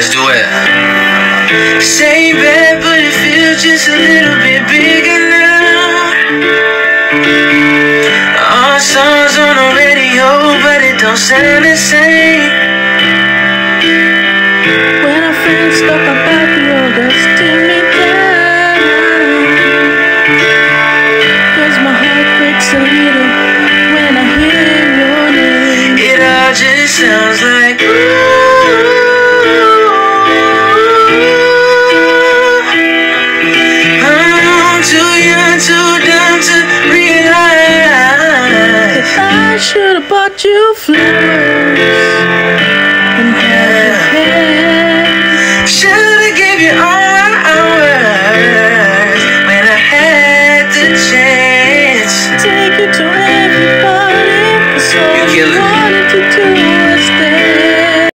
Let's do it. Same bed, but it feels just a little bit bigger now. Our songs on the radio, but it don't sound the same. When our friends talk about you, that's tear me down. 'Cause my heart breaks a little when I hear your name. It all just sounds like too dumb to realize I should've bought you flowers.